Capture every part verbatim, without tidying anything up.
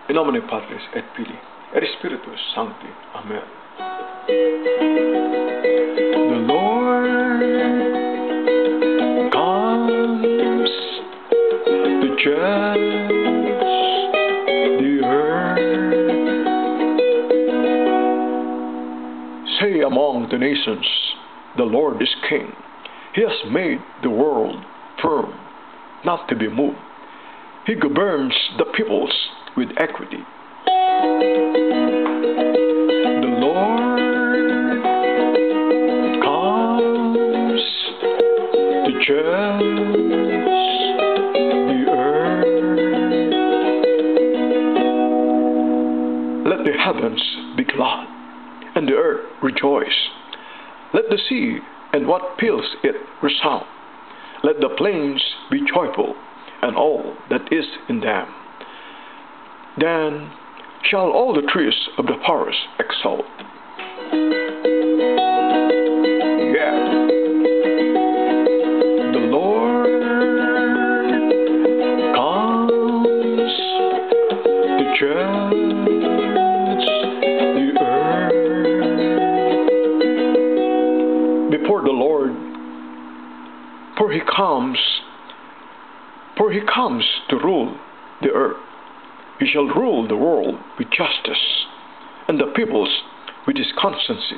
In nomine Patris et Filii et Spiritus Sancti. Amen. The Lord comes to judge the earth. Say among the nations, the Lord is King. He has made the world firm, not to be moved. He governs the peoples with equity. The Lord comes to judge the earth. Let the heavens be glad, and the earth rejoice. Let the sea and what fills it resound. Let the plains be joyful, and all that is in them. Then shall all the trees of the forest exult. Yeah. The Lord comes to judge the earth. Before the Lord, for he comes, for he comes to rule the earth. He shall rule the world with justice, and the peoples with his constancy.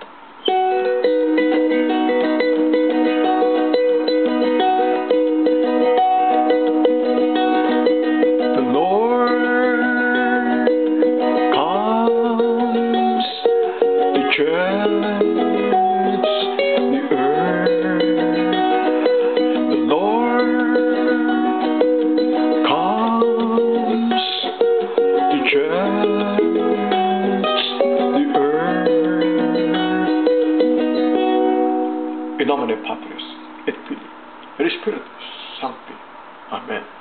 The Lord comes to judge the earth. The Lord comes to judge the earth. In nomine Patris et Filii et Spiritus Sancti. Amen.